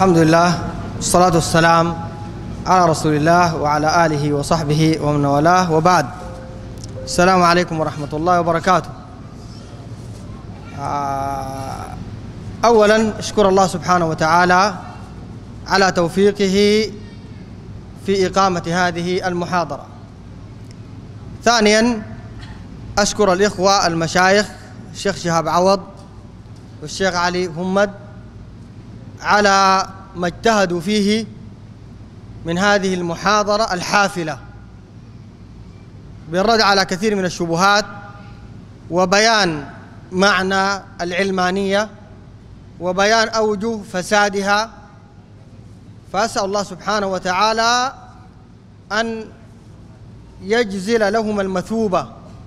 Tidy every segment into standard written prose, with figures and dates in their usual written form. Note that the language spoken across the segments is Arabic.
الحمد لله والصلاة والسلام على رسول الله وعلى آله وصحبه ومن والاه، وبعد. السلام عليكم ورحمة الله وبركاته. أولا أشكر الله سبحانه وتعالى على توفيقه في إقامة هذه المحاضرة. ثانيا أشكر الإخوة المشايخ الشيخ شهاب عوض والشيخ علي همد على ما اجتهدوا فيه من هذه المحاضرة الحافلة بالرد على كثير من الشبهات وبيان معنى العلمانية وبيان أوجه فسادها. فأسأل الله سبحانه وتعالى أن يجزل لهم المثوبة،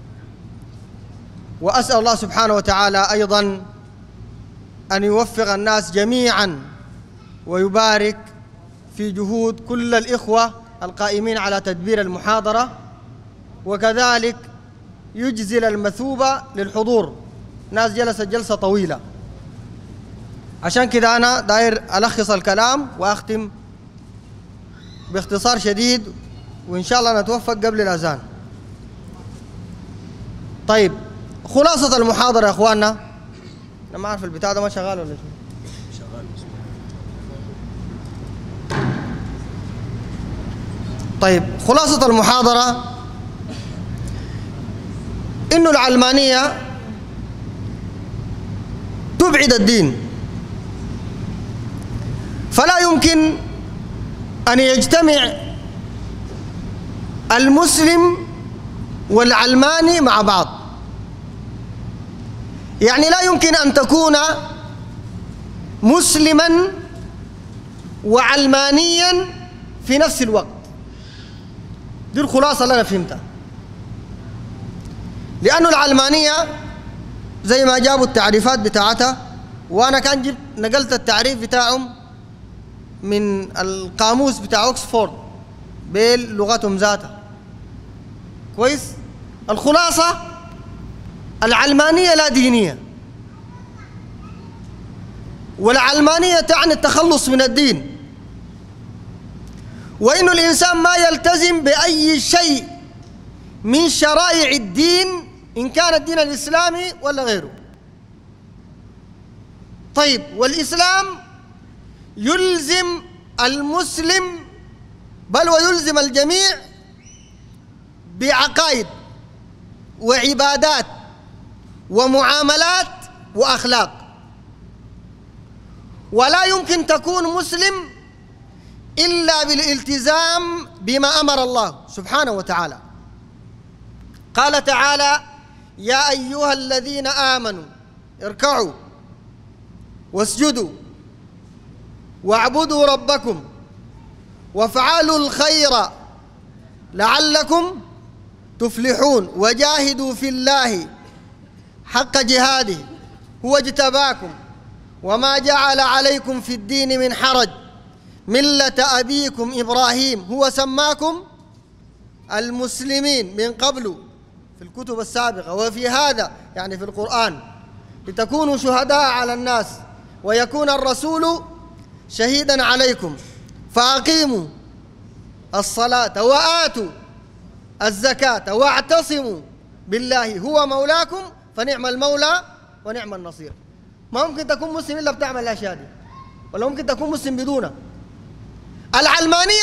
وأسأل الله سبحانه وتعالى أيضا أن يوفق الناس جميعا ويبارك في جهود كل الإخوة القائمين على تدبير المحاضرة، وكذلك يجزل المثوبة للحضور. ناس جلست جلسة طويلة، عشان كده أنا داير ألخص الكلام وأختم باختصار شديد، وإن شاء الله نتوفق قبل الأذان. طيب، خلاصة المحاضرة يا إخواننا. أنا ما أعرف البتاع ده ما شغال ولا شو؟ شغال. طيب، خلاصة المحاضرة إنه العلمانية تبعد الدين، فلا يمكن أن يجتمع المسلم والعلماني مع بعض. يعني لا يمكن أن تكون مسلما وعلمانيا في نفس الوقت. دي الخلاصة اللي أنا فهمتها. لأن العلمانية زي ما جابوا التعريفات بتاعتها، وأنا كان جبت نقلت التعريف بتاعهم من القاموس بتاع أوكسفورد بلغتهم ذاتها. كويس؟ الخلاصة العلمانية لا دينية، والعلمانية تعني التخلص من الدين، وإنه الإنسان ما يلتزم بأي شيء من شرائع الدين إن كان الدين الإسلامي ولا غيره. طيب، والإسلام يلزم المسلم بل ويلزم الجميع بعقائد وعبادات ومعاملات وأخلاق، ولا يمكن تكون مسلم إلا بالالتزام بما أمر الله سبحانه وتعالى. قال تعالى: يا أيها الذين آمنوا اركعوا واسجدوا واعبدوا ربكم وافعلوا الخير لعلكم تفلحون وجاهدوا في الله حق جهاده هو اجتباكم وما جعل عليكم في الدين من حرج ملة أبيكم إبراهيم هو سماكم المسلمين من قبل في الكتب السابقة وفي هذا يعني في القرآن لتكونوا شهداء على الناس ويكون الرسول شهيدا عليكم فأقيموا الصلاة وآتوا الزكاة واعتصموا بالله هو مولاكم فنعم المولى ونعم النصير. ما ممكن تكون مسلم إلا بتعمل الأشياء دي، ولا ممكن تكون مسلم بدونها. العلمانية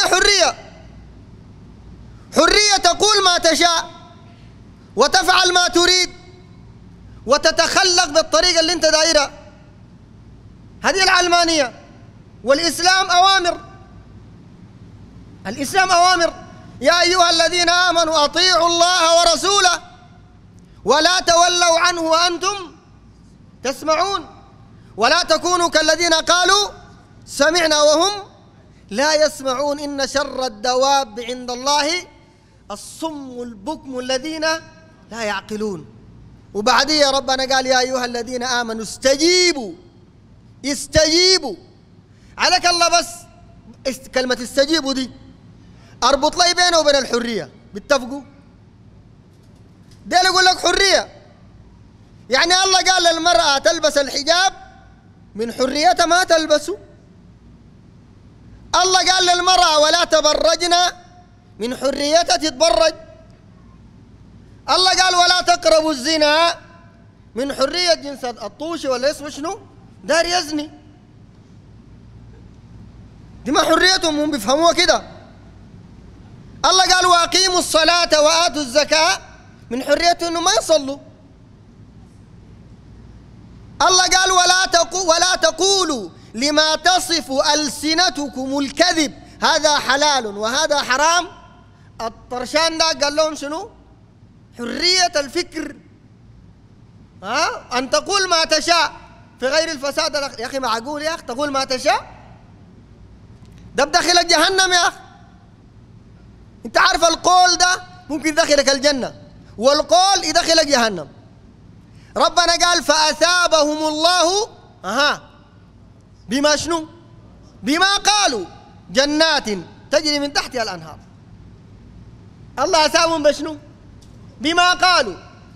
حرية تقول ما تشاء وتفعل ما تريد وتتخلق بالطريقة اللي انت دايرها. هذه العلمانية. والإسلام أوامر. الإسلام أوامر: يا أيها الذين آمنوا أطيعوا الله ورسوله ولا تولوا عنه وأنتم تسمعون ولا تكونوا كالذين قالوا سمعنا وهم لا يسمعون إن شر الدواب عند الله الصم البكم الذين لا يعقلون. وبعديه ربنا قال: يا أيها الذين آمنوا استجيبوا. عليك الله بس كلمة استجيبوا دي أربط لي بينه وبين الحرية. بيتفقوا؟ ده يقول لك حرية، يعني الله قال للمرأة تلبس الحجاب من حريتها ما تلبسه. الله قال للمرأة ولا تبرجنا من حريتها تتبرج. الله قال ولا تقربوا الزنا من حرية جنس الطوشي ولا اسمه شنو دار يزني. دي ما حريتهم، هم بيفهموها كده. الله قال واقيموا الصلاة وآتوا الزكاة من حريته انه ما يصلوا. الله قال ولا تقولوا لما تصف ألسنتكم الكذب هذا حلال وهذا حرام. الطرشان ده قال لهم شنو؟ حرية الفكر، أن تقول ما تشاء في غير الفساد. يا أخي معقول يا أخي تقول ما تشاء؟ ده بدخلك جهنم يا أخي. أنت عارف القول ده ممكن يدخلك الجنة والقول يدخلك جهنم. ربنا قال فأثابهم الله بما شنو؟ بما قالوا جنات تجري من تحتها الأنهار. الله أثابهم بشنو؟ بما قالوا.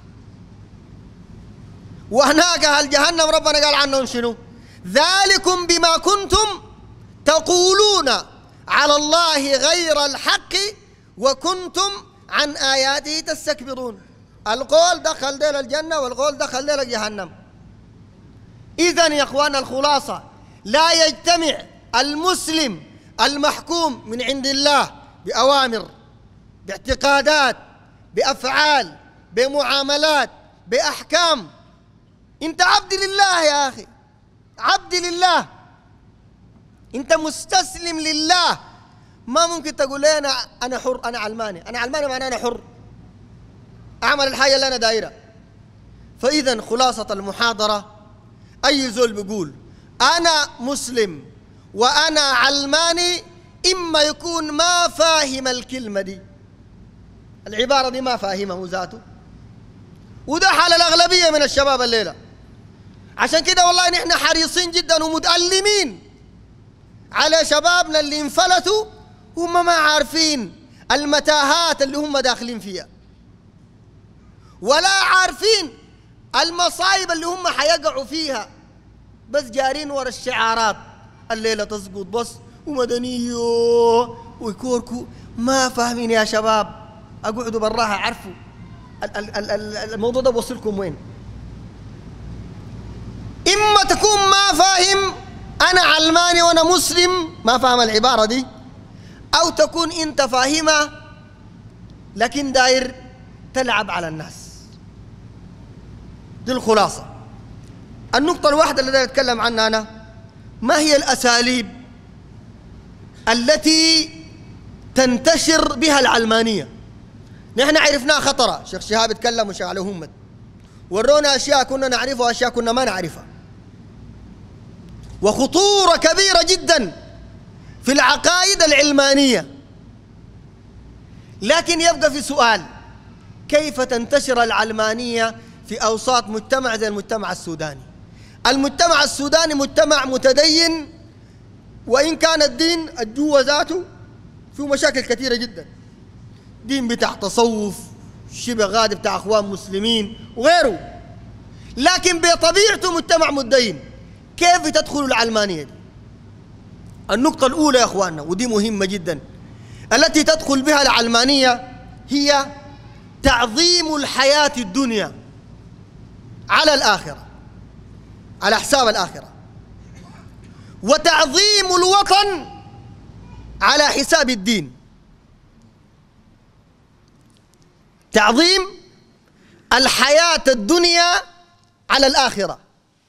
وهناك أهل جهنم ربنا قال عنهم شنو؟ ذلكم بما كنتم تقولون على الله غير الحق وكنتم عن آياته تستكبرون. القول دخل ديل الجنة والقول دخل ديل جهنم. إذن يا إخوان الخلاصة لا يجتمع المسلم المحكوم من عند الله بأوامر باعتقادات بأفعال بمعاملات بأحكام. أنت عبد لله يا أخي، عبد لله، أنت مستسلم لله. ما ممكن تقول لي أنا حر، أنا علماني. أنا علماني معناه أنا حر أعمل الحاجة اللي أنا دايرة. فإذا خلاصة المحاضرة أي زول بيقول أنا مسلم وأنا علماني إما يكون ما فاهم الكلمة دي، العبارة دي ما فاهمه ذاته، وده حال الأغلبية من الشباب الليلة. عشان كده والله نحن حريصين جدا ومتألمين على شبابنا اللي انفلتوا هم ما عارفين المتاهات اللي هم داخلين فيها، ولا عارفين المصايب اللي هم حيقعوا فيها، بس جارين ورا الشعارات الليلة تسقط بس ومدنية ويكوركو. ما فاهمين يا شباب، اقعدوا براها عرفوا الموضوع ده بوصلكم وين. إما تكون ما فاهم أنا علماني وأنا مسلم، ما فاهم العبارة دي، أو تكون أنت فاهمة لكن داير تلعب على الناس. دي الخلاصة. النقطة الواحدة اللي داير أتكلم عنها أنا، ما هي الأساليب التي تنتشر بها العلمانية؟ نحن عرفناها خطرة، شيخ شهاب اتكلم وشيخ علي محمد ورونا أشياء كنا نعرفها وأشياء كنا ما نعرفها، وخطورة كبيرة جدا في العقائد العلمانية. لكن يبقى في سؤال، كيف تنتشر العلمانية في أوساط مجتمع زي المجتمع السوداني؟ المجتمع السوداني مجتمع متدين، وإن كان الدين الجوة ذاته فيه مشاكل كثيرة جدا، دين بتاع تصوف شبه غادي بتاع أخوان مسلمين وغيره، لكن بطبيعته مجتمع متدين. كيف تدخل العلمانية دي؟ النقطة الأولى يا أخواننا ودي مهمة جدا التي تدخل بها العلمانية هي تعظيم الحياة الدنيا على الآخرة، على حساب الآخرة، وتعظيم الوطن على حساب الدين. تعظيم الحياة الدنيا على الآخرة،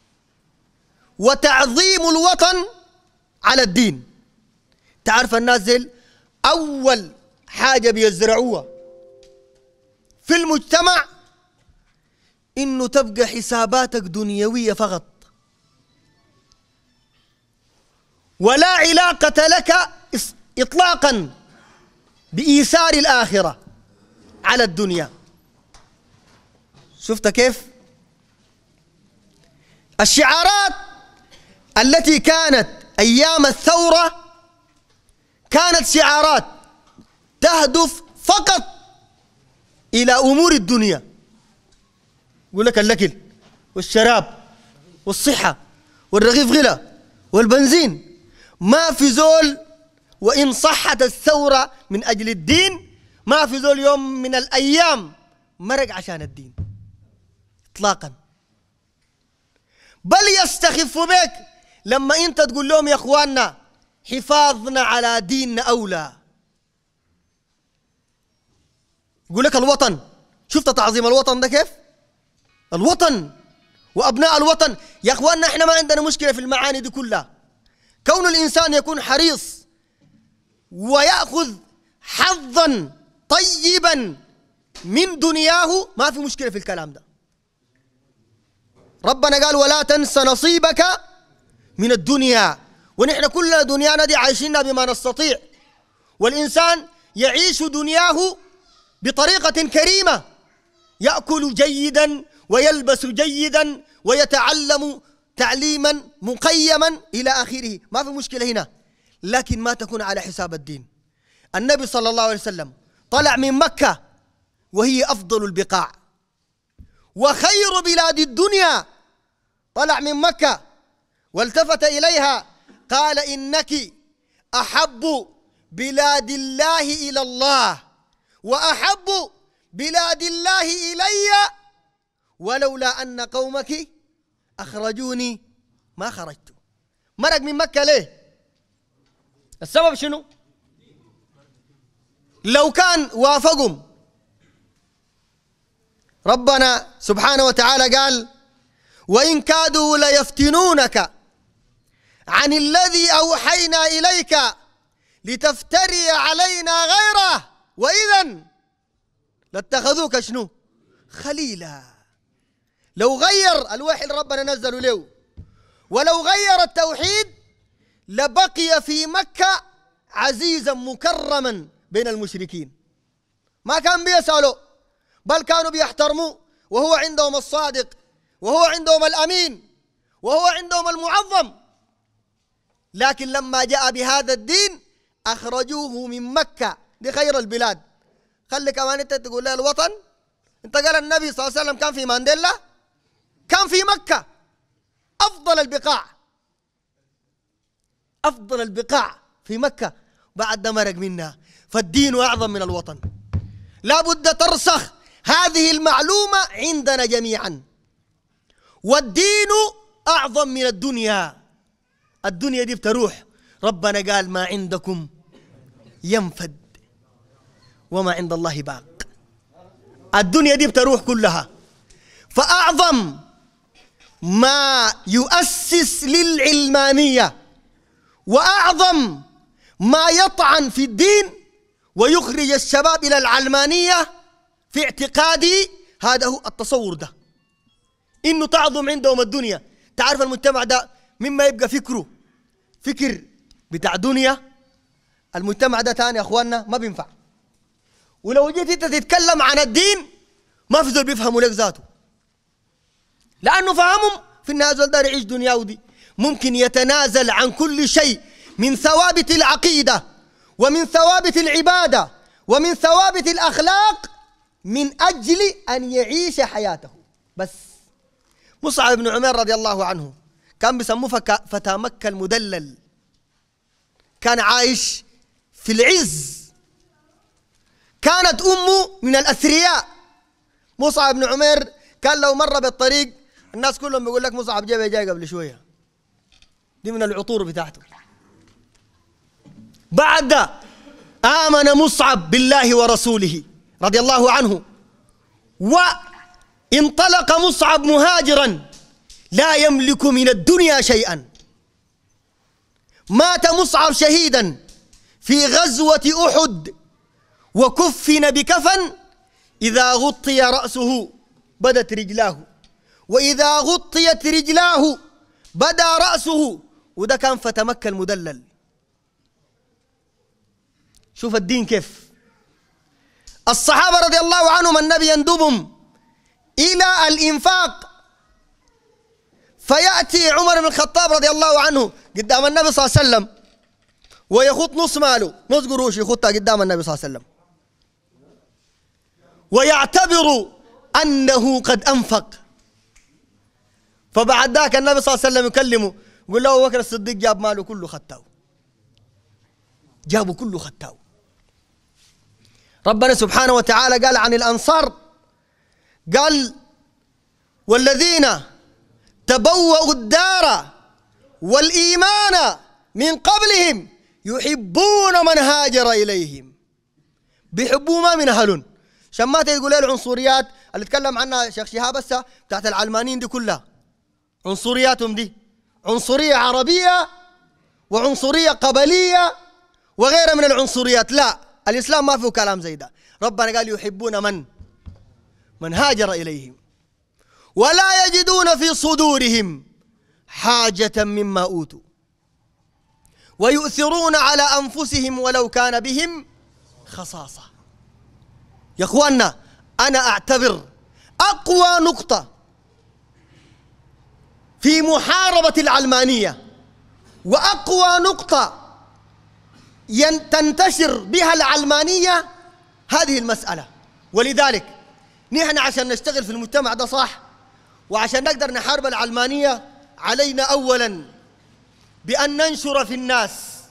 وتعظيم الوطن على الدين. تعرف الناس دي أول حاجة بيزرعوها في المجتمع إنه تبقى حساباتك دنيوية فقط، ولا علاقة لك إطلاقا بإيثار الآخرة على الدنيا. شفت كيف؟ الشعارات التي كانت أيام الثورة كانت شعارات تهدف فقط إلى أمور الدنيا. يقول لك الأكل والشراب والصحة والرغيف غلا والبنزين. ما في زول وإن صحت الثورة من أجل الدين ما في ذو اليوم من الأيام مرق عشان الدين إطلاقا. بل يستخف بك لما أنت تقول لهم يا أخواننا حفاظنا على ديننا أولى. يقول لك الوطن، شفت تعظيم الوطن ده كيف؟ الوطن وأبناء الوطن. يا أخواننا إحنا ما عندنا مشكلة في المعاني دي كلها. كون الإنسان يكون حريص ويأخذ حظا طيبا من دنياه ما في مشكلة في الكلام ده. ربنا قال ولا تنس نصيبك من الدنيا، ونحن كلنا دنيانا دي عايشينها بما نستطيع، والإنسان يعيش دنياه بطريقة كريمة، يأكل جيدا ويلبس جيدا ويتعلم تعليما مقيما إلى آخره، ما في مشكلة هنا، لكن ما تكون على حساب الدين. النبي صلى الله عليه وسلم طلع من مكة وهي أفضل البقاع وخير بلاد الدنيا، طلع من مكة والتفت إليها قال إنك أحب بلاد الله إلى الله وأحب بلاد الله إلي، ولولا أن قومك أخرجوني ما خرجت. مرق من مكة ليه؟ السبب شنو؟ لو كان وافقهم ربنا سبحانه وتعالى قال وإن كادوا ليفتنونك عن الذي أوحينا إليك لتفتري علينا غيره وإذا لاتخذوك شنو؟ خليلا. لو غير الوحي اللي ربنا نزله له ولو غير التوحيد لبقي في مكة عزيزا مكرما بين المشركين، ما كان بيسألوا بل كانوا بيحترموا، وهو عندهم الصادق وهو عندهم الأمين وهو عندهم المعظم. لكن لما جاء بهذا الدين أخرجوه من مكة، دي خير البلاد. خلي كمان انت تقول له الوطن، انت قال النبي صلى الله عليه وسلم كان في مانديلا، كان في مكة أفضل البقاع، أفضل البقاع في مكة، بعد ده مرق منها. فالدين أعظم من الوطن، لا بد ترسخ هذه المعلومة عندنا جميعا. والدين أعظم من الدنيا، الدنيا دي بتروح، ربنا قال ما عندكم ينفد وما عند الله باق، الدنيا دي بتروح كلها. فأعظم ما يؤسس للعلمانية وأعظم ما يطعن في الدين ويخرج الشباب إلى العلمانية في اعتقادي هذا هو التصور ده، إنه تعظم عندهم الدنيا. تعرف المجتمع ده مما يبقى فكره فكر بتاع دنيا، المجتمع ده تاني يا أخواننا ما بينفع. ولو جيت انت تتكلم عن الدين ما في زول بيفهموا لك ذاته، لأنه فهمهم في النهاية زول دار يعيش دنياه دي، ممكن يتنازل عن كل شيء من ثوابت العقيدة ومن ثوابت العبادة ومن ثوابت الأخلاق من أجل أن يعيش حياته بس. مصعب بن عمير رضي الله عنه كان بيسموه فتى مكة المدلل، كان عايش في العز، كانت أمه من الأثرياء. مصعب بن عمير كان لو مر بالطريق الناس كلهم بيقول لك مصعب جاي قبل شوية، دي من العطور بتاعته. بعد آمن مصعب بالله ورسوله رضي الله عنه، وانطلق مصعب مهاجرا لا يملك من الدنيا شيئا. مات مصعب شهيدا في غزوة أحد، وكفن بكفن إذا غطي رأسه بدت رجلاه، وإذا غطيت رجلاه بدا رأسه، وده كان فتى مكة المدلل. شوف الدين كيف. الصحابة رضي الله عنهم النبي يندبهم إلى الإنفاق، فيأتي عمر بن الخطاب رضي الله عنه قدام النبي صلى الله عليه وسلم ويخط نص ماله، نص قروش يخطها قدام النبي صلى الله عليه وسلم، ويعتبر أنه قد أنفق. فبعد ذاك النبي صلى الله عليه وسلم يكلمه يقول له أبو بكر الصديق جاب ماله كله خطاه، جابوا كله ختاو. ربنا سبحانه وتعالى قال عن الأنصار، قال والذين تبوأوا الدار والإيمان من قبلهم يحبون من هاجر إليهم. بيحبوا ما من أهلهم. شمات يقول لي العنصريات اللي تكلم عنها شيخ شهاب هسه بتاعت العلمانيين دي كلها، عنصرياتهم دي عنصرية عربية وعنصرية قبلية وغيرها من العنصريات. لا، الإسلام ما فيه كلام زي ده. ربنا قال يحبون من هاجر إليهم ولا يجدون في صدورهم حاجة مما أوتوا ويؤثرون على أنفسهم ولو كان بهم خصاصة. يا أخواننا، أنا أعتبر أقوى نقطة في محاربة العلمانية وأقوى نقطة تنتشر بها العلمانية هذه المسألة. ولذلك نحن عشان نشتغل في المجتمع ده صح وعشان نقدر نحارب العلمانية علينا أولا بأن ننشر في الناس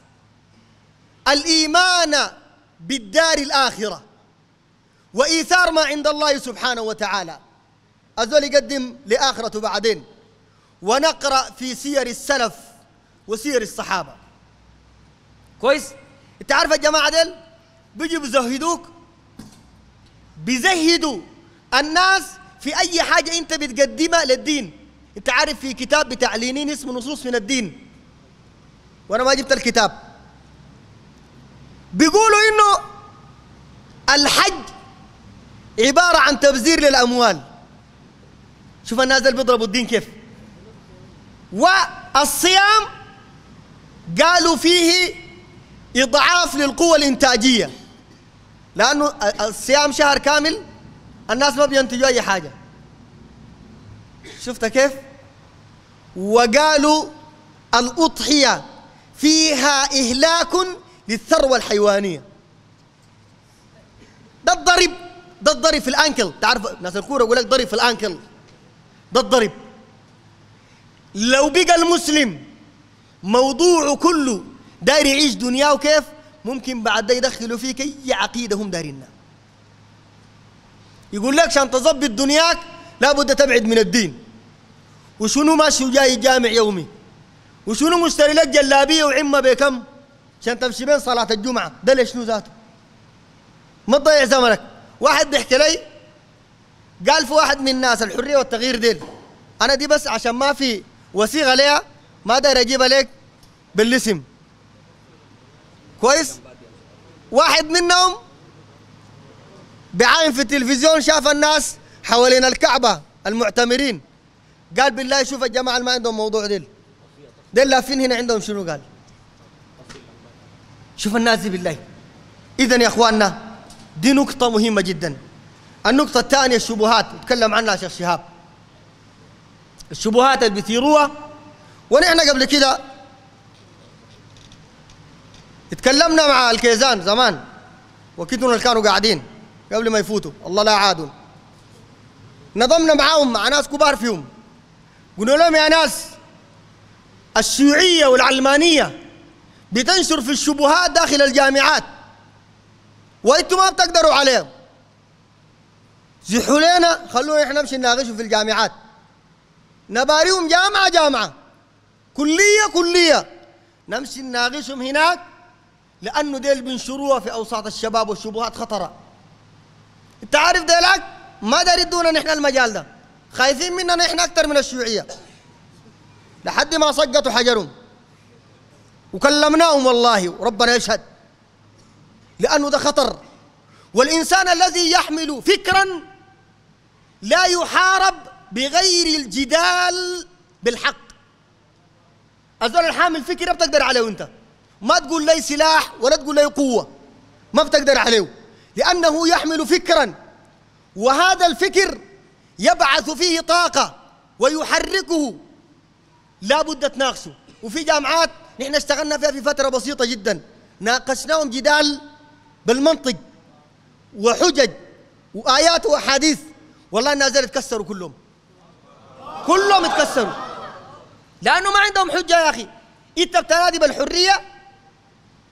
الإيمان بالدار الآخرة وإيثار ما عند الله سبحانه وتعالى. أذول يقدم لآخرته بعدين، ونقرأ في سير السلف وسير الصحابة. كويس؟ أنت عارف الجماعة ديل بيجوا بيزهدوك، بيزهدوا الناس في أي حاجة أنت بتقدمها للدين. أنت عارف في كتاب بتاع لينين اسمه نصوص من الدين، وأنا ما جبت الكتاب، بيقولوا إنه الحج عبارة عن تبذير للأموال. شوف الناس اللي بيضربوا الدين كيف. والصيام قالوا فيه إضعاف للقوة الإنتاجية، لأنه الصيام شهر كامل الناس ما بينتجوا أي حاجة. شفت كيف؟ وقالوا الأضحية فيها إهلاك للثروة الحيوانية. ده الضرب في الأنكل. تعرف ناس الكورة يقول لك ضرب في الأنكل، ده الضرب. لو بقى المسلم موضوعه كله داير يعيش دنياه كيف، ممكن بعد ده يدخلوا فيك أي عقيدة هم دايرينها. يقول لك عشان تظبط دنياك لابد تبعد من الدين، وشنو ماشي جاي جامع يومي، وشنو مشتري لك جلابية وعمة بكم عشان تمشي بين صلاة الجمعة. ده ليش شنو ذاته؟ ما تضيع زمنك. واحد بيحكي لي قال في واحد من الناس الحرية والتغيير ديل، أنا دي بس عشان ما في وثيقة ليها ما داير أجيبها لك بالاسم. كويس؟ واحد منهم بعاين في التلفزيون شاف الناس حوالين الكعبة المعتمرين، قال بالله شوف الجماعة اللي ما عندهم موضوع ديل لافين هنا عندهم شنو. قال شوف الناس دي بالله. إذن يا أخواننا دي نقطة مهمة جدا. النقطة الثانية الشبهات، يتكلم عنها شيخ شهاب. الشبهات اللي بيثيروها، ونحن قبل كده اتكلمنا مع الكيزان زمان، وكتنا اللي كانوا قاعدين قبل ما يفوتوا الله لا عادوا، نظمنا معاهم مع ناس كبار فيهم، قلنا لهم يا ناس الشيوعية والعلمانية بتنشر في الشبهات داخل الجامعات وانتم ما بتقدروا عليهم، زحوا لنا خلونا احنا نمشي نناقشوا في الجامعات، نباريهم جامعة جامعة، كلية كلية، نمشي نناقشهم هناك، لأنه ديل بنشروها في أوساط الشباب والشبهات خطرة. أنت عارف ديلك ما دار يدونا نحن المجال ده، خايفين مننا نحن أكثر من الشيوعية، لحد ما سقطوا حجرهم وكلمناهم والله وربنا يشهد، لأنه ده خطر. والإنسان الذي يحمل فكرا لا يحارب بغير الجدال بالحق. الزول الحامل فكرة بتقدر عليه أنت، ما تقول لي سلاح ولا تقول لي قوة، ما بتقدر عليه، لأنه يحمل فكرا، وهذا الفكر يبعث فيه طاقة ويحركه، لا بد تناقشه. وفي جامعات نحن اشتغلنا فيها في فترة بسيطة جدا، ناقشناهم جدال بالمنطق وحجج وآيات وأحاديث، والله الناس يتكسروا كلهم يتكسروا، لأنه ما عندهم حجة. يا أخي أنت بتنادي بالحرية،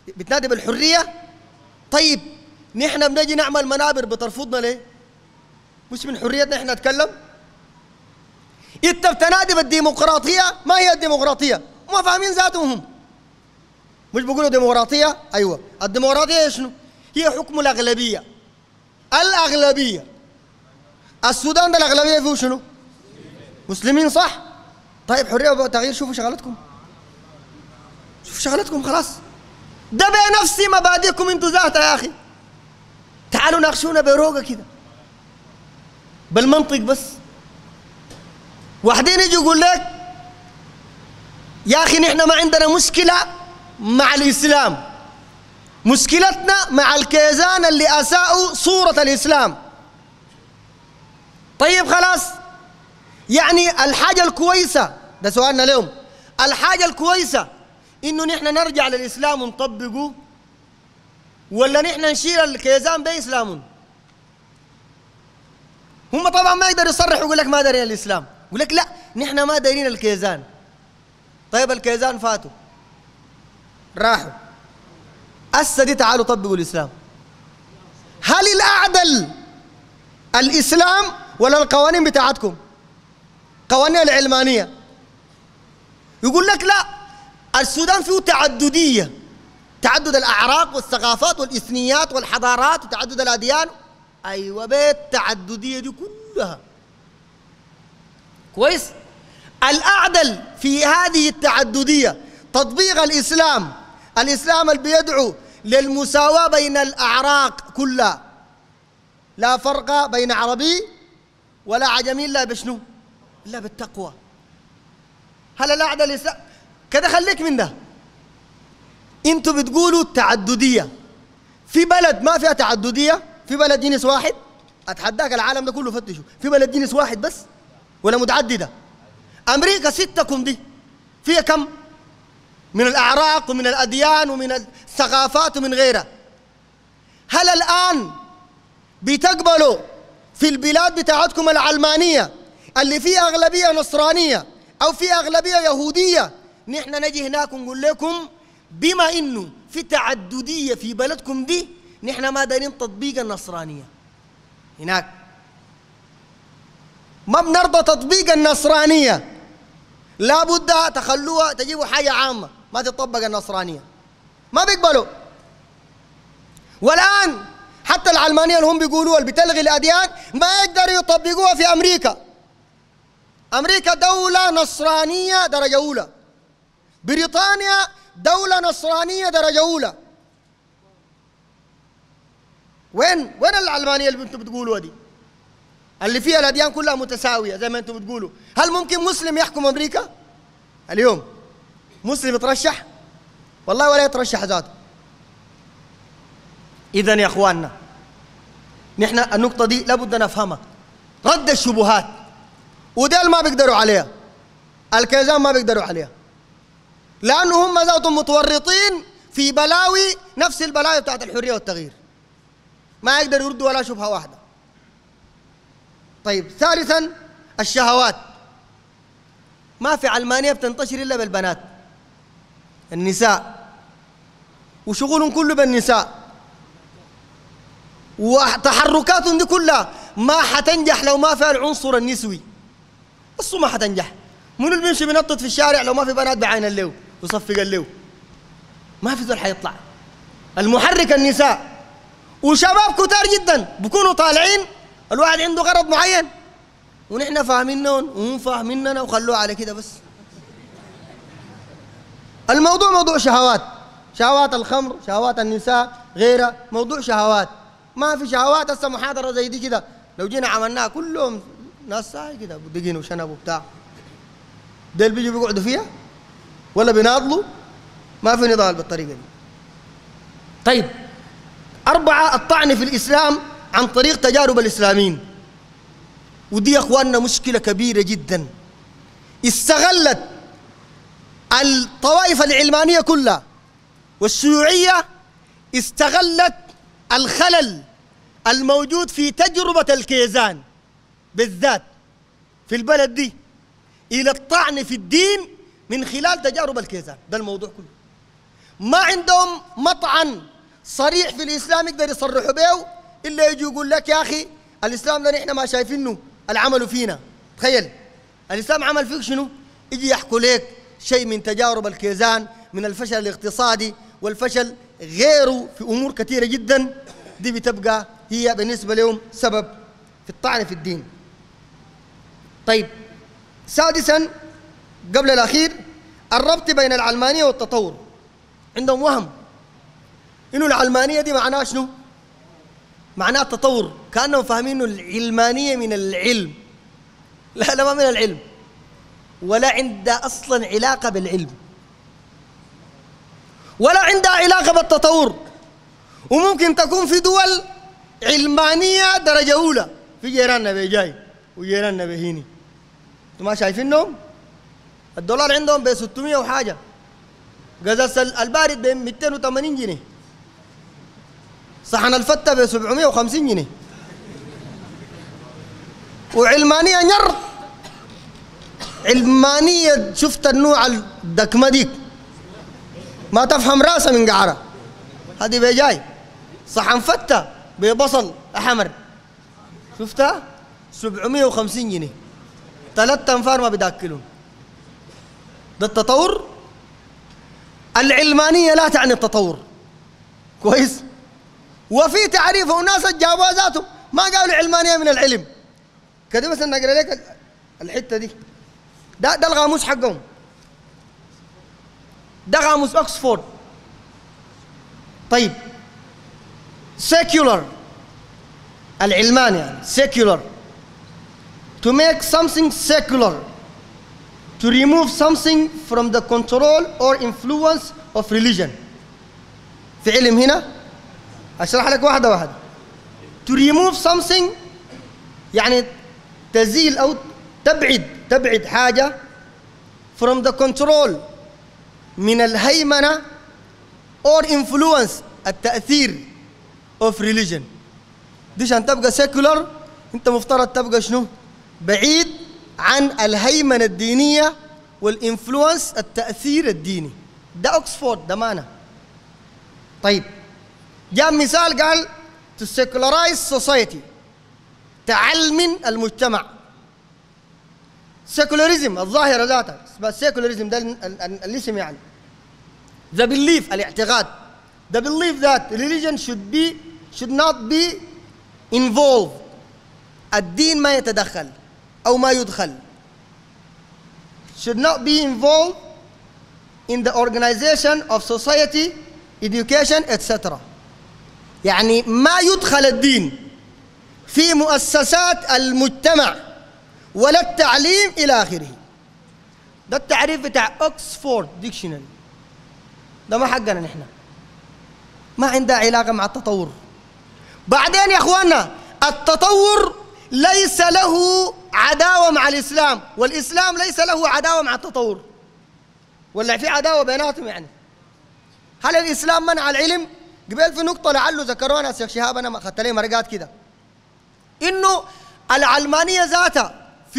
بتنادي بالحرية. طيب نحن بنجي نعمل منابر بترفضنا ليه؟ مش من حريتنا احنا نتكلم؟ انت بتنادي بالديمقراطية، ما هي الديمقراطية؟ ما فاهمين ذاتهم هم. مش بيقولوا ديمقراطية؟ ايوه، الديمقراطية شنو؟ هي حكم الأغلبية. الأغلبية. السودان ده الأغلبية فيه شنو؟ مسلمين صح؟ طيب حرية وتغيير، شوفوا شغلتكم. شوفوا شغلتكم خلاص. ده بنفس مبادئكم انتوا ذاتها يا أخي. تعالوا ناقشونا بروقة كده. بالمنطق بس. واحدين يجي يقول لك يا أخي نحن ما عندنا مشكلة مع الإسلام، مشكلتنا مع الكيزان اللي أساءوا صورة الإسلام. طيب خلاص، يعني الحاجة الكويسة، ده سؤالنا اليوم، الحاجة الكويسة إنه نحن نرجع للإسلام ونطبقه، ولا نحن نشيل الكيزان بإسلام؟ هم طبعا ما يقدروا يصرحوا يقول لك ما دارين الإسلام، يقول لك لا نحن ما دارين الكيزان. طيب الكيزان فاتوا راحوا، هسه دي تعالوا طبقوا الإسلام. هل الأعدل الإسلام ولا القوانين بتاعتكم؟ قوانين العلمانية. يقول لك لا، السودان فيه تعددية، تعدد الأعراق والثقافات والإثنيات والحضارات وتعدد الأديان. أيوة، بيت التعددية دي كلها كويس. الأعدل في هذه التعددية تطبيق الإسلام، الإسلام اللي بيدعو للمساواة بين الأعراق كلها، لا فرق بين عربي ولا عجمي إلا بشنو؟ إلا بالتقوى. هل الأعدل الإسلام كده؟ خليك من ده. انتوا بتقولوا التعددية في بلد ما فيها تعددية، في بلد جنس واحد. أتحداك العالم ده كله فتشوا، في بلد جنس واحد بس ولا متعددة؟ أمريكا ستكم دي فيها كم؟ من الأعراق ومن الأديان ومن الثقافات ومن غيرها. هل الآن بتقبلوا في البلاد بتاعتكم العلمانية اللي فيها أغلبية نصرانية أو فيها أغلبية يهودية، نحن نجي هناك ونقول لكم بما إنه في تعددية في بلدكم دي، نحن ما دارين تطبيق النصرانية هناك، ما بنرضى تطبيق النصرانية، لا بد تخلوها، تجيبوا حاجة عامة ما تطبق النصرانية، ما بيقبلوا. والآن حتى العلمانية اللي هم بيقولوا اللي بتلغي الأديان ما يقدروا يطبقوها في أمريكا. أمريكا دولة نصرانية درجة أولى، بريطانيا دولة نصرانية درجة أولى. وين العلمانية اللي انتم بتقولوها دي؟ اللي فيها الأديان كلها متساوية زي ما انتم بتقولوا. هل ممكن مسلم يحكم أمريكا؟ اليوم مسلم يترشح؟ والله ولا يترشح ذاته. إذن يا أخواننا، نحن النقطة دي لابد نفهمها. رد الشبهات، وديل ما بيقدروا عليها، الكيزان ما بيقدروا عليها، لأنه هم ذاتهم متورطين في بلاوي نفس البلاوي بتاعت الحرية والتغيير، ما يقدروا يردوا ولا شبهة واحدة. طيب ثالثا الشهوات. ما في علمانية بتنتشر إلا بالبنات، النساء، وشغلهم كله بالنساء، وتحركاتهم دي كلها ما حتنجح لو ما فيها العنصر النسوي. بس ما حتنجح. منو اللي بيمشي بينطط في الشارع لو ما في بنات بعين الليو وصفق الليو؟ ما في زول حيطلع. المحرك النساء، وشباب كتار جدا بيكونوا طالعين، الواحد عنده غرض معين ونحن فاهمينهم وهم فاهميننا وخلوه على كده بس. الموضوع موضوع شهوات، شهوات الخمر، شهوات النساء، غيرها، موضوع شهوات. ما في شهوات. هسه محاضرة زي دي كده لو جينا عملناها كلهم ناس ساي كده بدقين وشنب وبتاع، ديل بيجوا بيقعدوا فيها ولا بيناضلوا؟ ما في نضال بالطريقة دي. طيب 4، الطعن في الإسلام عن طريق تجارب الإسلاميين. ودي يا أخواننا مشكلة كبيرة جدا. استغلت الطوائف العلمانية كلها والشيوعية، استغلت الخلل الموجود في تجربة الكيزان بالذات في البلد دي إلى الطعن في الدين من خلال تجارب الكيزان. ده الموضوع كله. ما عندهم مطعن صريح في الإسلام يقدر يصرحوا به إلا يجي يقول لك يا أخي الإسلام ده نحن ما شايفينه العمل فينا. تخيل الإسلام عمل فيك شنو؟ يجي يحكوا لك شيء من تجارب الكيزان، من الفشل الاقتصادي والفشل غيره في أمور كثيرة جدا، دي بتبقى هي بالنسبة لهم سبب في الطعن في الدين. طيب سادسا قبل الأخير الربط بين العلمانية والتطور. عندهم وهم إنه العلمانية دي معناها شنو؟ معناها التطور، كأنهم فاهمين إنه العلمانية من العلم. لا ما من العلم، ولا عندها أصلا علاقة بالعلم، ولا عندها علاقة بالتطور. وممكن تكون في دول علمانية درجة أولى، في جيراننا بيجاي وجيراننا بهيني، انتوا ما شايفينهم؟ الدولار عندهم ب 600 وحاجة، قزاز البارد ب 280 جنيه، صحن الفتة ب 750 جنيه، وعلمانية نر علمانية. شفت النوع الدكمة ديك ما تفهم راسها من قعرة، هذه بيجاي صحن فتة ببصل أحمر، شفتها 750 جنيه، 3 أنفار ما بداكلهم. ده التطور؟ العلمانية لا تعني التطور، كويس؟ وفي تعريف وناس جابوا ذاتهم ما قالوا العلمانية من العلم كده. مثلا نقرأ لك الحتة دي، ده القاموس حقهم، ده قاموس أكسفورد. طيب secular العلماني يعني secular to make something secular to remove something from the control or influence of religion. في علم هنا أشرح لك واحدة واحدة. to remove something يعني تزيل أو تبعد حاجة from the control من الهيمنة or influence التأثير of religion. دي عشان تبقى secular أنت مفترض تبقى شنو؟ بعيد عن الهيمنة الدينية والإنفلونس التأثير الديني. ده أكسفورد ده معنى. طيب جاء مثال قال to secularize society تعلم المجتمع. secularism الظاهرة ذاتها بس secularism ده الاسم يعني the belief الاعتقاد the belief that religion should not be involved. الدين ما يتدخل أو ما يدخل should not be involved in the organization of society, education, etc. يعني ما يدخل الدين في مؤسسات المجتمع ولا التعليم إلى آخره. ده التعريف بتاع أكسفورد ديكشنري، ده ما حقنا نحن، ما عندها علاقة مع التطور. بعدين يا أخوانا التطور ليس له عداوة مع الإسلام، والإسلام ليس له عداوة مع التطور، ولا في عداوة بيناتهم يعني؟ هل الإسلام منع العلم؟ قبل في نقطة لعله ذكرونا الشيخ شهاب، أنا أخذت لي مرقات كده، إنه العلمانية ذاتها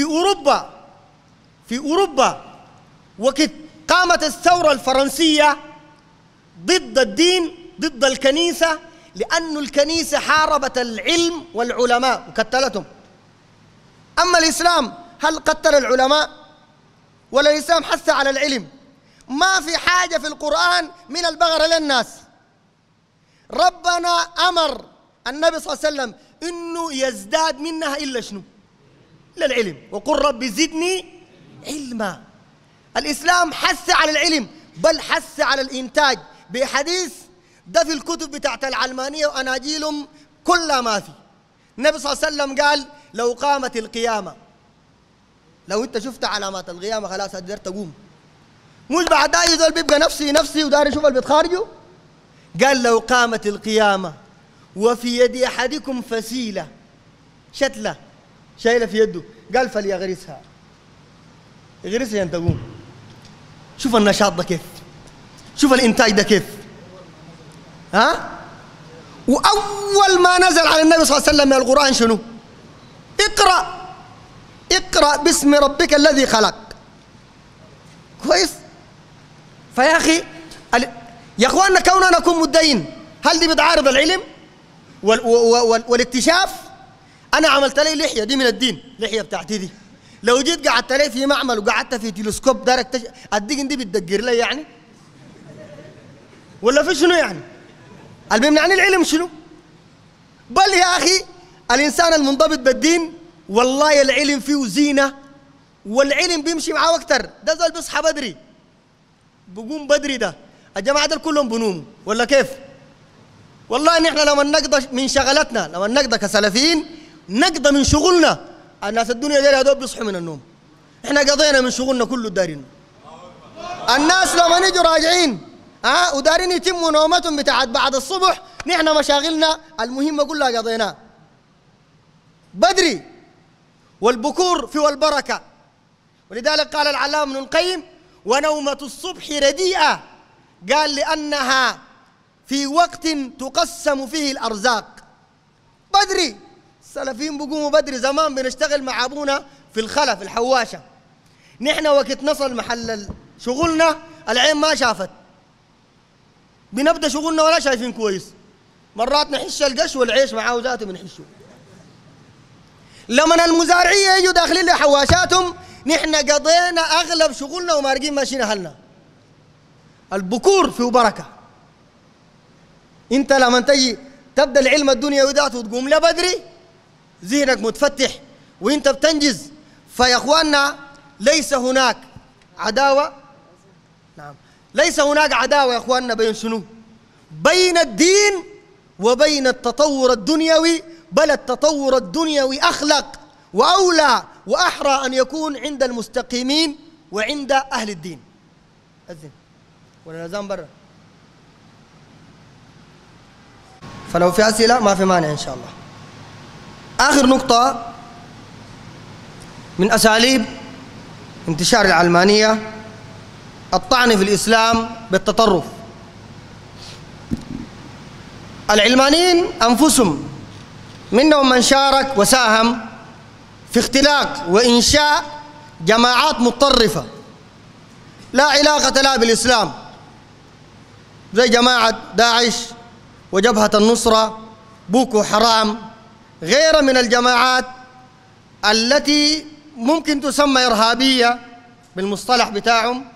في أوروبا وقت قامت الثورة الفرنسية ضد الدين ضد الكنيسة، لأن الكنيسة حاربت العلم والعلماء وقتلتهم. أما الإسلام هل قتل العلماء؟ ولا الإسلام حث على العلم؟ ما في حاجة في القرآن من البقرة للناس. ربنا أمر النبي صلى الله عليه وسلم إنه يزداد منها إلا شنو؟ إلا العلم، وقل رب زدني علما. الإسلام حث على العلم، بل حث على الإنتاج بحديث ده في الكتب بتاعت العلمانية وأناجيلهم كلها ما في. النبي صلى الله عليه وسلم قال لو قامت القيامة، لو أنت شفت علامات القيامة خلاص هتقدر تقوم، مش بعد ده يدول بيبقى نفسي وداري يشوف اللي بتخارجه. قال لو قامت القيامة وفي يد أحدكم فسيلة شتلة شايلة في يده، قال فليغرسها، يغرسها أن تقوم. شوف النشاط ده كيف، شوف الإنتاج ده كيف. ها؟ وأول ما نزل على النبي صلى الله عليه وسلم من القرآن شنو؟ اقرأ باسم ربك الذي خلق. كويس؟ فيا أخي يا اخواننا كوننا نكون مدين هل دي بتعارض العلم والاكتشاف؟ انا عملت لي لحيه دي من الدين، لحيه بتاعتي دي لو جيت قعدت لي في معمل وقعدت في تلسكوب دارك الدقن دي بتدقر لي يعني ولا في شنو يعني؟ اللي بيمنعني العلم شنو؟ بل يا اخي الانسان المنضبط بالدين والله العلم فيه زينه، والعلم بيمشي معاه اكثر. ده زول بيصحى بدري بقوم بدري، ده الجماعه دول كلهم بنوموا ولا كيف؟ والله نحن لما نقضى من شغلتنا، لما نقضى كسلفيين نقضى من شغلنا. الناس الدنيا دي هذول بيصحوا من النوم، احنا قضينا من شغلنا كله دارين. الناس لما نيجوا راجعين ودارين يتموا نومتهم بتاعت بعد الصبح، نحن مشاغلنا المهمه كلها قضيناها بدري. والبكور فيه البركه، ولذلك قال العلامه ابن القيم: ونومة الصبح رديئة، قال لأنها في وقت تقسم فيه الأرزاق. بدري السلفيين بيقوموا بدري. زمان بنشتغل مع أبونا في الخلا في الحواشة، نحن وقت نصل محل شغلنا العين ما شافت، بنبدأ شغلنا ولا شايفين كويس، مرات نحش القش والعيش معاه ذاته بنحشه. لما المزارعية يجوا داخلين لحواشاتهم نحن قضينا أغلب شغلنا ومارقين ماشيين أهلنا. البكور فيه بركة. أنت لما تجي تبدأ العلم الدنيوي ذاته وتقوم له بدري ذهنك متفتح وأنت بتنجز. فيا إخواننا ليس هناك عداوة، نعم ليس هناك عداوة يا إخواننا بين شنو؟ بين الدين وبين التطور الدنيوي، بل التطور الدنيوي أخلق وأولى وأحرى أن يكون عند المستقيمين وعند أهل الدين. أذن ولا نظام برا؟ فلو في أسئلة ما في مانع إن شاء الله. آخر نقطة من أساليب انتشار العلمانية الطعن في الإسلام بالتطرف. العلمانيين أنفسهم منهم من شارك وساهم في اختلاق وإنشاء جماعات متطرفة لا علاقة لها بالإسلام، زي جماعة داعش وجبهة النصرة بوكو حرام، غير من الجماعات التي ممكن تسمى إرهابية بالمصطلح بتاعهم.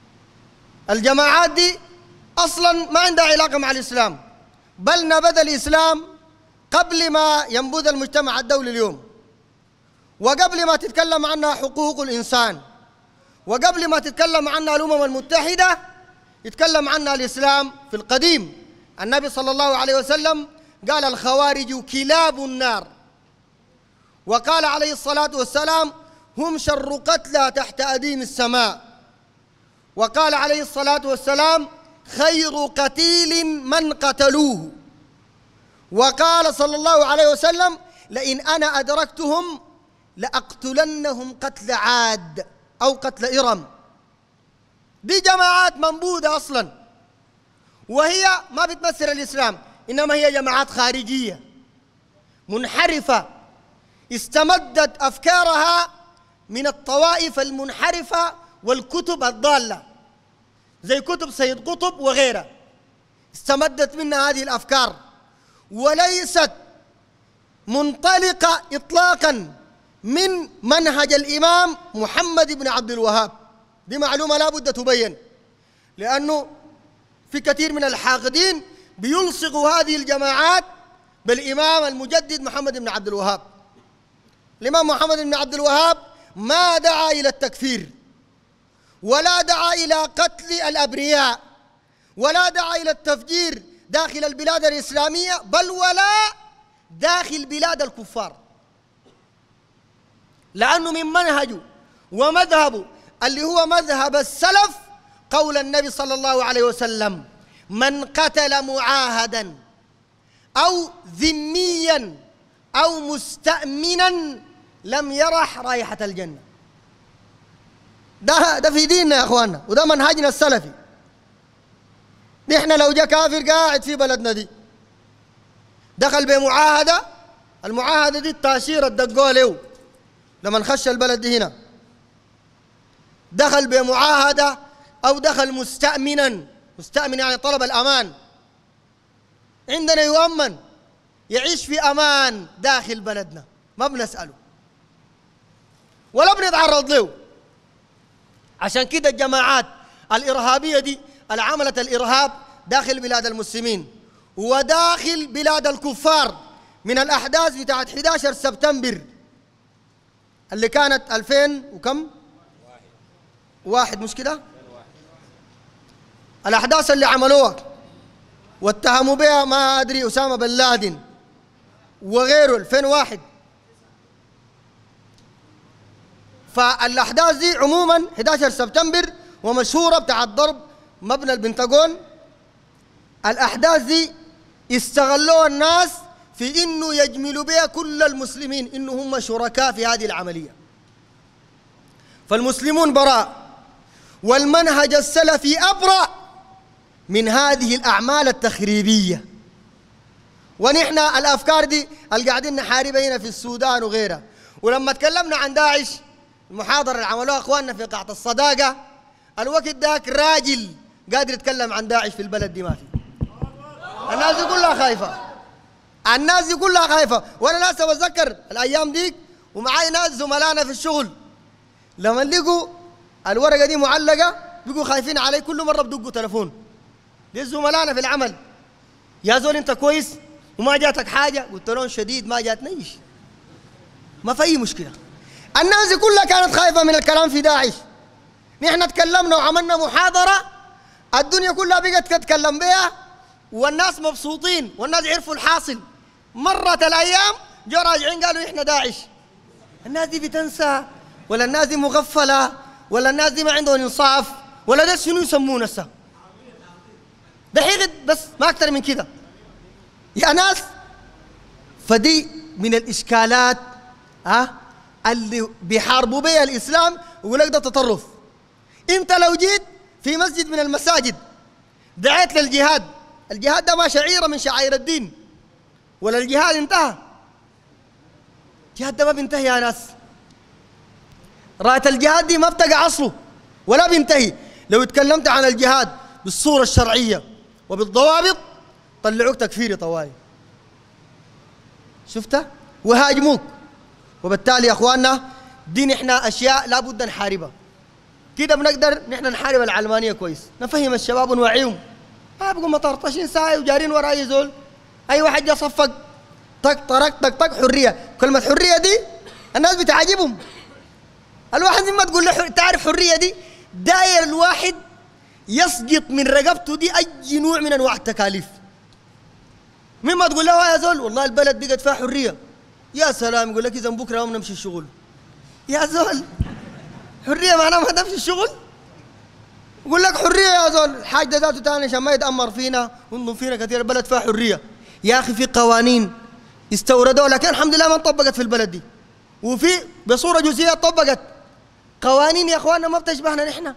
الجماعات دي أصلا ما عندها علاقة مع الإسلام، بل نبذ الإسلام قبل ما ينبذ المجتمع الدولي اليوم، وقبل ما تتكلم عنها حقوق الإنسان، وقبل ما تتكلم عنها الأمم المتحدة يتكلم عنها الإسلام. في القديم النبي صلى الله عليه وسلم قال: الخوارج كلاب النار، وقال عليه الصلاة والسلام: هم شر قتلى تحت أديم السماء، وقال عليه الصلاة والسلام: خير قتيل من قتلوه، وقال صلى الله عليه وسلم: لئن أنا أدركتهم لأقتلنهم قتل عاد أو قتل إرم. دي جماعات منبوذة أصلا، وهي ما بتمثل الإسلام، إنما هي جماعات خارجية منحرفة استمدت أفكارها من الطوائف المنحرفة والكتب الضالة زي كتب سيد قطب وغيرها، استمدت منها هذه الأفكار، وليست منطلقة إطلاقا من منهج الإمام محمد بن عبد الوهاب. دي معلومة لا بد تبين، لأنه في كثير من الحاقدين بيلصقوا هذه الجماعات بالإمام المجدد محمد بن عبد الوهاب. الإمام محمد بن عبد الوهاب ما دعا إلى التكفير، ولا دعا إلى قتل الأبرياء، ولا دعا إلى التفجير داخل البلاد الإسلامية، بل ولا داخل بلاد الكفار، لأنه من منهجه ومذهبه اللي هو مذهب السلف قول النبي صلى الله عليه وسلم: من قتل معاهدا أو ذميا أو مستأمنا لم يرح رائحة الجنة. ده في ديننا يا أخواننا، وده منهجنا السلفي. نحن لو جاء كافر قاعد في بلدنا دي دخل بمعاهدة، المعاهدة دي التأشيرة الدقوا له لما نخش البلد دي هنا، دخل بمعاهدة أو دخل مستأمنا مستأمن يعني طلب الأمان. عندنا يؤمن يعيش في أمان داخل بلدنا، ما بنسأله ولا بنتعرض له. عشان كده الجماعات الإرهابية دي اللي عملت الإرهاب داخل بلاد المسلمين وداخل بلاد الكفار من الأحداث بتاعت 11 سبتمبر اللي كانت 2000 وكم؟ واحد مش كده؟ الأحداث اللي عملوها واتهموا بها ما أدري أسامة بن لادن وغيره 2001. فالأحداث دي عموما 11 سبتمبر ومشهورة بتاعت ضرب مبنى البنتاغون. الأحداث دي استغلوها الناس في إنه يجملوا بها كل المسلمين إنه هم شركاء في هذه العملية. فالمسلمون براء والمنهج السلفي أبرأ من هذه الأعمال التخريبية. ونحن الأفكار دي اللي قاعدين نحاربها هنا في السودان وغيرها. ولما تكلمنا عن داعش المحاضرة اللي عملوها أخواننا في قاعة الصداقة، الوقت ذاك راجل قادر يتكلم عن داعش في البلد دي ما في. الناس دي كلها خايفة، الناس دي كلها خايفة. وأنا ناس بتذكر الأيام ديك ومعاي ناس زملائنا في الشغل لما لقوا الورقة دي معلقة بيقوا خايفين علي، كل مرة بدقوا تلفون. دي زملائنا في العمل، يا زول أنت كويس وما جاتك حاجة؟ قلت لهم شديد ما جاتني ايش، ما في أي مشكلة. الناس دي كلها كانت خايفة من الكلام في داعش. نحن تكلمنا وعملنا محاضرة الدنيا كلها بقت تتكلم بها والناس مبسوطين والناس عرفوا الحاصل. مرت الأيام جو راجعين قالوا إحنا داعش. الناس دي بتنسى ولا الناس دي مغفلة ولا الناس دي ما عندهم إنصاف ولا ده شنو يسمونه هسه؟ ده حقد بس ما أكتر من كده يا ناس. فدي من الإشكالات اللي بيحاربوا بها الإسلام ويقول لك ده تطرف. أنت لو جيت في مسجد من المساجد دعيت للجهاد، الجهاد ده ما شعيرة من شعائر الدين ولا الجهاد انتهى؟ الجهاد ده ما بينتهي يا ناس. راية الجهاد دي ما بتقع أصله ولا بينتهي. لو اتكلمت عن الجهاد بالصورة الشرعية وبالضوابط طلعوك تكفيري طوالي، شفتها وهاجموك. وبالتالي يا اخواننا دي نحن اشياء لابد نحاربها. كده بنقدر نحن نحارب العلمانيه كويس، نفهم الشباب ونوعيهم. ما بقوا مطرطشين ساعه وجارين ورا اي زول، اي واحد جا صفق طق طرق طق طق حريه. كلمه حريه دي الناس بتعجبهم. الواحد لما تقول له تعرف حريه دي داير الواحد يسقط من رقبته دي اي نوع من انواع التكاليف. مما تقول له يا زول والله البلد بقت فيها حريه، يا سلام يقول لك اذا بكره ما نمشي الشغل. يا زول حريه معناها ما تمشي الشغل؟ يقول لك حريه يا زول، الحاج ده ذاته ثاني عشان ما يتامر فينا وينظم فينا كثير، البلد فيها حريه. يا اخي في قوانين استوردوها لكن الحمد لله ما انطبقت في البلد دي، وفي بصوره جزئيه طبقت قوانين يا اخواننا ما بتشبهنا نحن.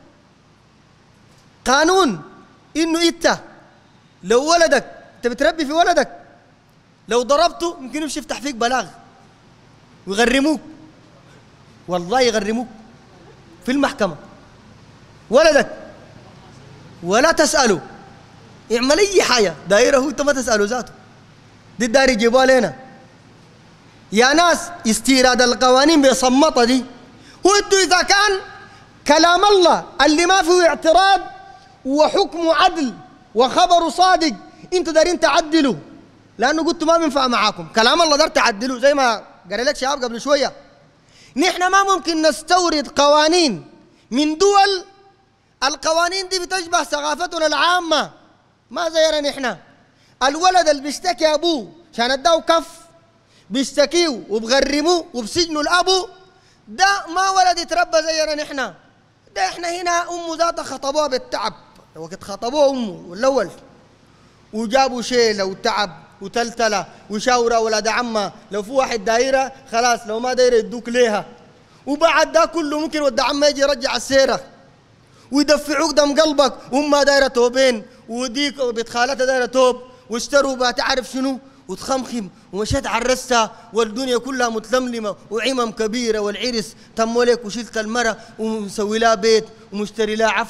قانون انه انت لو ولدك انت بتربي في ولدك لو ضربته يمكن يمشي يفتح فيك بلاغ ويغرموك، والله يغرموك في المحكمة. ولدك ولا تسأله، اعمل أي حاجة دايره أنت ما تسأله ذاته، دي الدار يجيبوها لنا يا ناس. استيراد القوانين بصمتة دي، وانتوا إذا كان كلام الله اللي ما فيه اعتراض وحكمه عدل وخبره صادق انتوا دارين تعدلوا، لأنه قلتوا ما بينفع معاكم كلام الله، دار تعدلوا زي ما قال لك شباب قبل شوية. نحن ما ممكن نستورد قوانين من دول القوانين دي بتشبه ثقافتنا العامة ما زينا نحن. الولد اللي بيشتكي أبوه عشان اداه كف بيشتكيه وبغرموه وبسجنوا الأبو، ده ما ولد يتربى زينا نحن. ده احنا هنا أمه ذاتها خطبوها بالتعب، وقت خطبوها أمه الأول وجابوا شيلة وتعب وتلتلة وشاورة ولاد عمها، لو في واحد دايرة خلاص لو ما دايرة يدوك ليها، وبعد ده كله ممكن ولد عمها يجي يرجع السيرة ويدفعوك دم قلبك. وأمها دايرة توبين وديك بنت خالتها دايرة توب واشتروا بقى تعرف شنو وتخمخم ومشيت عرستها والدنيا كلها متلملمة وعمم كبيرة والعرس تم لك وشلت المرة ومسوي لها بيت ومشتري لها عفش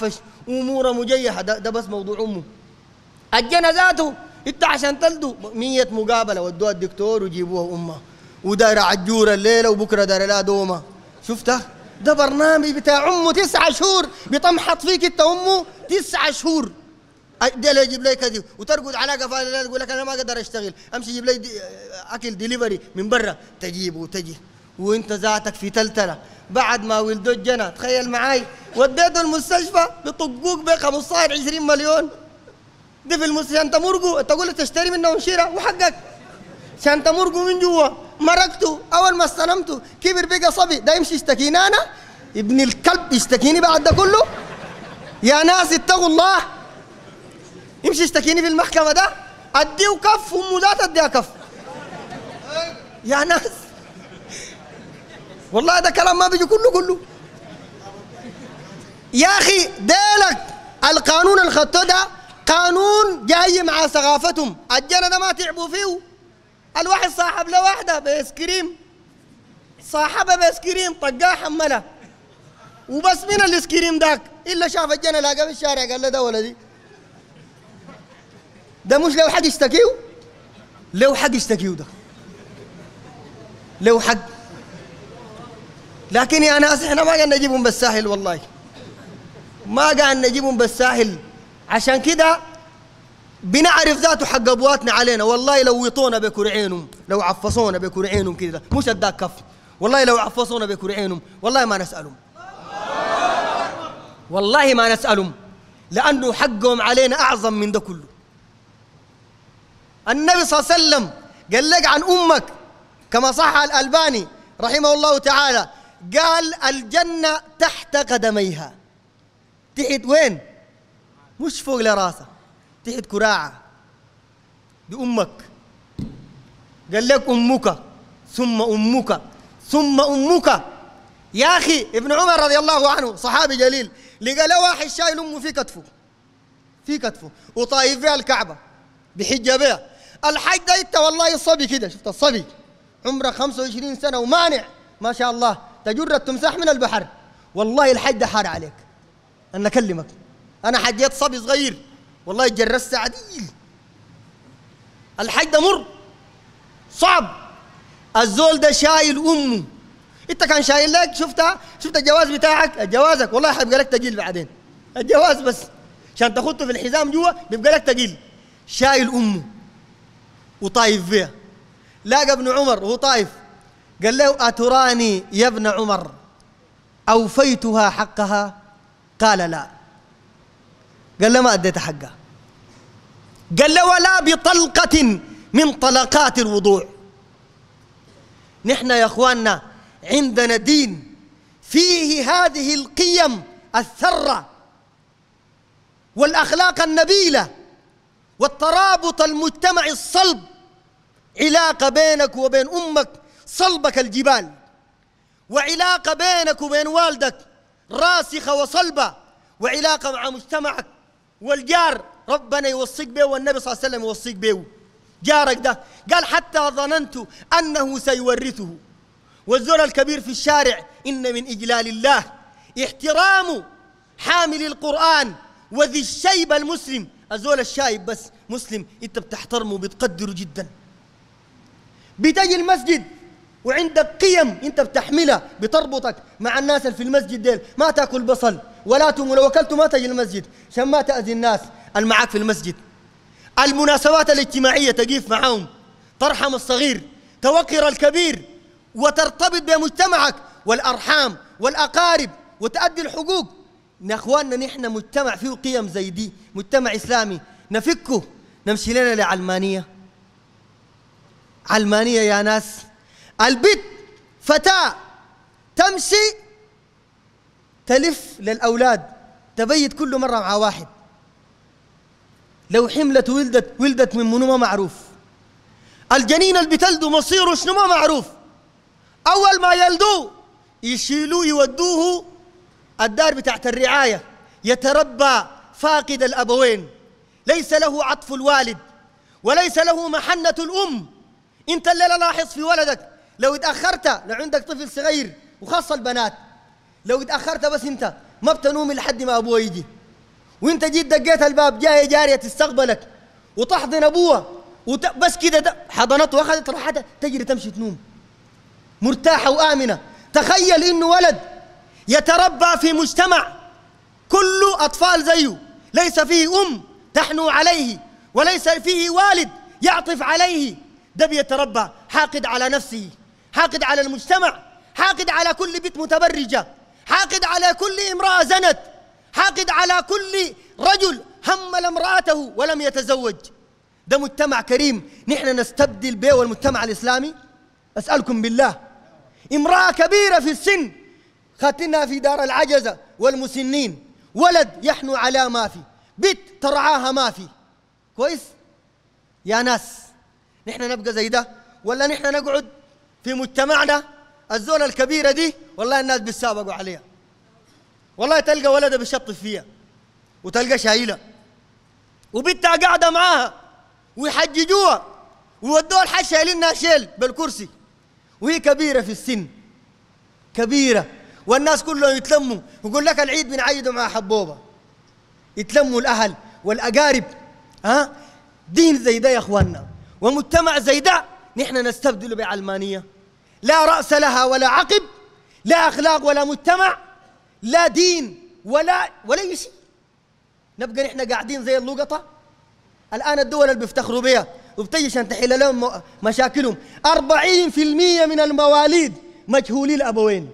أمور مجيحة، ده بس موضوع أمه. الجنة ذاته انت عشان تلدوا 100 مقابلة ودوها الدكتور وجيبوها أمها، وداير عجورة الليلة وبكرة داير لا دومة. شفتها؟ ده برنامج بتاع أمه 9 شهور بيطمحط فيك انت أمه 9 شهور. ده اللي يجيب لي كذي وترقد على قفاها تقول لك انا ما اقدر اشتغل، امشي يجيب لي اكل ديليفري من برا، تجيبه وتجي وانت ذاتك في تلتله. بعد ما ولدوا الجنة تخيل معاي وديته المستشفى بطقوق ب 15 20 مليون. دي في المستشفى انت مرقو تقول له تشتري منه شيره وحقك عشان تمرقوا من جوا. مرقته اول ما استلمته كبر بقى صبي، ده يمشي يشتكيني انا ابن الكلب يشتكيني بعد ده كله؟ يا ناس اتقوا الله. يمشي يشتكيني في المحكمة ده اديه كف امه ذات اديها كف. يا ناس والله ده كلام ما بيجي كله. يا اخي ديلك القانون الخطه ده قانون جاي مع ثقافتهم. الجنة ده ما تعبوا فيه. الواحد صاحب له واحدة بإسكريم، صاحبها بإسكريم طقاه حملها وبس من الإسكريم داك إلا شاف الجنة لاقاه في الشارع قال له ده ولدي. ده مش لو حق يشتكيه، لو حق يشتكيه ده لو حق. لكن يا ناس احنا ما قاعد نجيبهم بالساهل، والله ما قاعد نجيبهم بالساهل. عشان كده بنعرف ذاته حق ابواتنا علينا. والله لو وطونا بكرعينهم، لو عفصونا بكرعينهم كده مش اداك كف. والله لو عفصونا بكرعينهم والله ما نسألهم، والله ما نسألهم، لأنه حقهم علينا أعظم من ده كله. النبي صلى الله عليه وسلم قال لك عن أمك كما صح الألباني رحمه الله تعالى، قال الجنة تحت قدميها. تحت وين؟ مش فوق لراسها، تحت كراعة. دي أمك. قال لك أمك ثم أمك ثم أمك. يا أخي ابن عمر رضي الله عنه صحابي جليل لقى له واحد شايل أمه في كتفه، في كتفه وطايف بها الكعبة بحج بها. الحج ده انت والله الصبي كده، شفت الصبي عمره 25 سنة ومانع ما شاء الله تجر التمساح من البحر. والله الحج ده حار عليك. أنا أكلمك أنا حجيت صبي صغير والله جرست عديل. الحج ده مر صعب. الزول ده شايل أمه. أنت كان شايل لك شفت الجواز بتاعك، الجوازك والله حيبقى لك تقيل بعدين. الجواز بس عشان تاخده في الحزام جوا بيبقى لك تقيل. شايل أمه وطايف بها. لاقى ابن عمر وهو طايف قال له أتراني يا ابن عمر أوفيتها حقها؟ قال لا. قال له ما أديت حقها. قال له ولا بطلقة من طلقات الوضوع. نحن يا أخواننا عندنا دين فيه هذه القيم الثرة والأخلاق النبيلة والترابط المجتمعي الصلب. علاقة بينك وبين أمك صلبة كالجبال، وعلاقة بينك وبين والدك راسخة وصلبة، وعلاقة مع مجتمعك والجار ربنا يوصيك به والنبي صلى الله عليه وسلم يوصيك به. جارك ده قال حتى ظننت أنه سيورثه. والزول الكبير في الشارع إن من إجلال الله احترام حامل القرآن وذي الشيب المسلم. الزول الشايب بس مسلم أنت بتحترمه وبتقدره جدا. بتجي المسجد وعندك قيم أنت بتحملها بتربطك مع الناس اللي في المسجد ديل. ما تأكل بصل ولا توم، ولو أكلته ما تجي المسجد عشان ما تأذي الناس المعاك في المسجد. المناسبات الاجتماعية تقيف معهم، ترحم الصغير، توقر الكبير، وترتبط بمجتمعك والأرحام والأقارب وتأدي الحقوق. يا أخواننا نحن مجتمع فيه قيم زي دي، مجتمع إسلامي نفكه نمشي لنا لعلمانية. علمانية يا ناس. البت فتاة تمشي تلف للأولاد تبيت كل مرة مع واحد. لو حملت ولدت من منو ما معروف. الجنين اللي بتلدوا مصيره شنو ما معروف. أول ما يلدوه يشيلوه يودوه الدار بتاعت الرعاية، يتربى فاقد الأبوين، ليس له عطف الوالد وليس له محنة الأم. أنت الليلة لاحظ في ولدك لو اتأخرت، لو عندك طفل صغير وخاصة البنات، لو اتأخرت بس أنت ما بتنوم لحد ما أبوه يجي. وانت جيت دقيت الباب جايه جاريه تستقبلك وتحضن ابوها بس كده حضنته واخذت راحتها تجري تمشي تنوم مرتاحه وامنه. تخيل انه ولد يتربى في مجتمع كله اطفال زيه، ليس فيه تحنو عليه وليس فيه والد يعطف عليه، ده بيتربى حاقد على نفسه، حاقد على المجتمع، حاقد على كل بنت متبرجة، حاقد على كل امرأة زنت، حاقد على كل رجل همل امرأته ولم يتزوج. ده مجتمع كريم نحن نستبدل به والمجتمع الإسلامي؟ أسألكم بالله، امرأة كبيرة في السن خاتنها في دار العجزة والمسنين، ولد يحنو على ما في، بنت ترعاها ما في. كويس يا ناس، نحن نبقى زي ده ولا نحن نقعد في مجتمعنا الزولة الكبيرة دي والله الناس بيتسابقوا عليها، والله تلقى ولدها بيشطف فيها وتلقى شايلة وبنتها قاعدة معاها ويحججوها ويودوها الحج شايلينها شيل بالكرسي وهي كبيرة في السن، كبيرة، والناس كلهم يتلموا ويقول لك العيد بنعيدوا مع حبوبة، يتلموا الأهل والأقارب. دين زي ده يا أخواننا ومجتمع زي ده نحن نستبدله بعلمانية لا رأس لها ولا عقب، لا أخلاق ولا مجتمع، لا دين ولا شيء. نبقى نحن قاعدين زي اللقطة. الآن الدول اللي بيفتخروا بها وبتجي عشان تحل لهم مشاكلهم 40% من المواليد مجهولي الأبوين،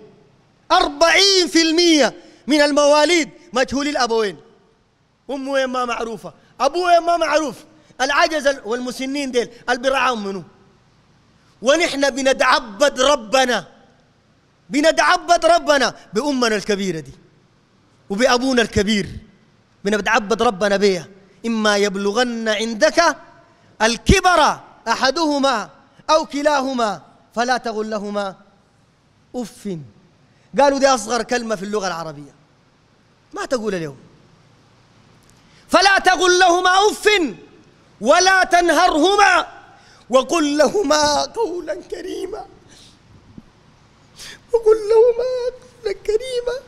40% من المواليد مجهولي الأبوين، أمه وين ما معروفة، أبوه وين ما معروف، العجز والمسنين ديل اللي بيرعاهم منه. ونحن بنتعبد ربنا بأمنا الكبيرة دي وبأبونا الكبير، بنتعبد ربنا بيها. إما يبلغن عندك الكبر أحدهما أو كلاهما فلا تقل لهما أف. قالوا دي أصغر كلمة في اللغة العربية، ما تقول اليوم. فلا تقل لهما أف ولا تنهرهما وقل لهما قولا كريما، وقل لهما قولا كريما.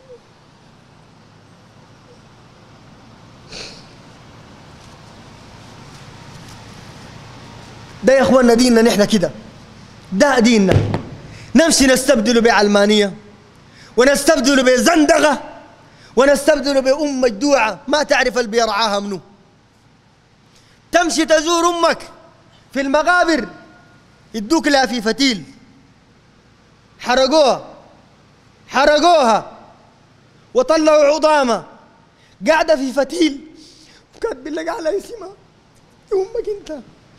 ده يا اخواننا ديننا، نحن كده، ده ديننا. نمشي نستبدله بعلمانية ونستبدله بزندقة ونستبدله بأم مجدوعة ما تعرف اللي بيرعاها منه. تمشي تزور أمك في المقابر يدوك لها في فتيل، حرقوها وطلعوا عظامة قاعدة في فتيل وكاتب لك على اسمها أمك أنت.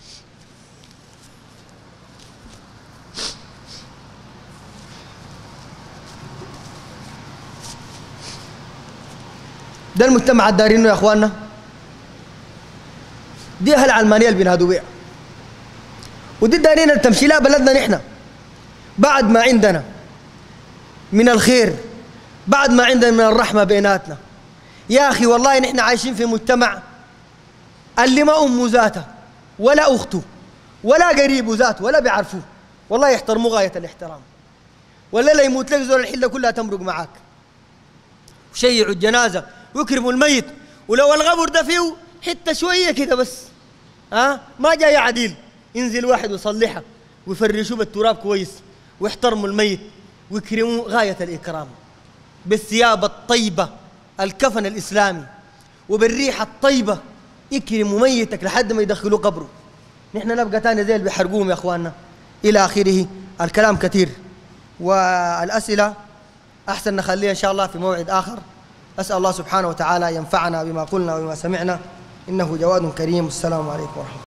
ده المجتمع الدارينه يا اخواننا، دي العلمانيه اللي بينادوا بيها، ودي الدارين تمشي لها بلدنا نحن بعد ما عندنا من الخير، بعد ما عندنا من الرحمه بيناتنا. يا اخي والله نحن عايشين في مجتمع اللي ما امه ذاته ولا اخته ولا قريبه ذاته ولا بيعرفوه والله يحترموه غايه الاحترام، ولا لا يموت لك زول الحله كلها تمرق معاك، وشيعوا الجنازه ويكرموا الميت، ولو القبر ده فيه حته شويه كده بس ما جاي عديل، ينزل واحد ويصلحها ويفرشوه بالتراب كويس ويحترموا الميت ويكرموه غايه الاكرام بالثياب الطيبه، الكفن الاسلامي، وبالريحه الطيبه يكرموا ميتك لحد ما يدخلوه قبره. نحن نبقى تاني زي اللي بيحرقوهم يا اخواننا الى اخره. الكلام كثير والاسئله احسن نخليها ان شاء الله في موعد اخر. أسأل الله سبحانه وتعالى ينفعنا بما قلنا وبما سمعنا، إنه جواد كريم. السلام عليكم ورحمة الله.